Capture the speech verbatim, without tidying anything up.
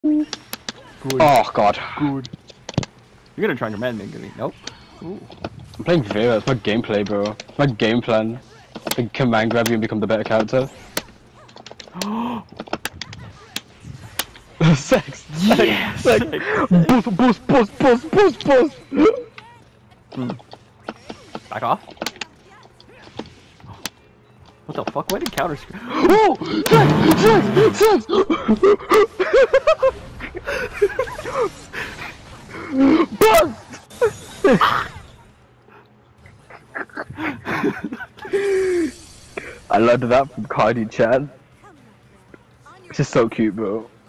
Good. Oh god. Good. You're gonna try and command me, Gilly. Nope. Ooh. I'm playing Vera, it's my gameplay, bro. It's my game plan. I command grab you and become the better character. Sex! Yeah, Sex! sex. Boost, boost, boost, boost, boost, boost! Hmm. Back off. What the fuck? Why did counter screw? Oh! Sex! Sex! Sex! Bust! I learned that from Cardi Chan. It's just so cute, bro.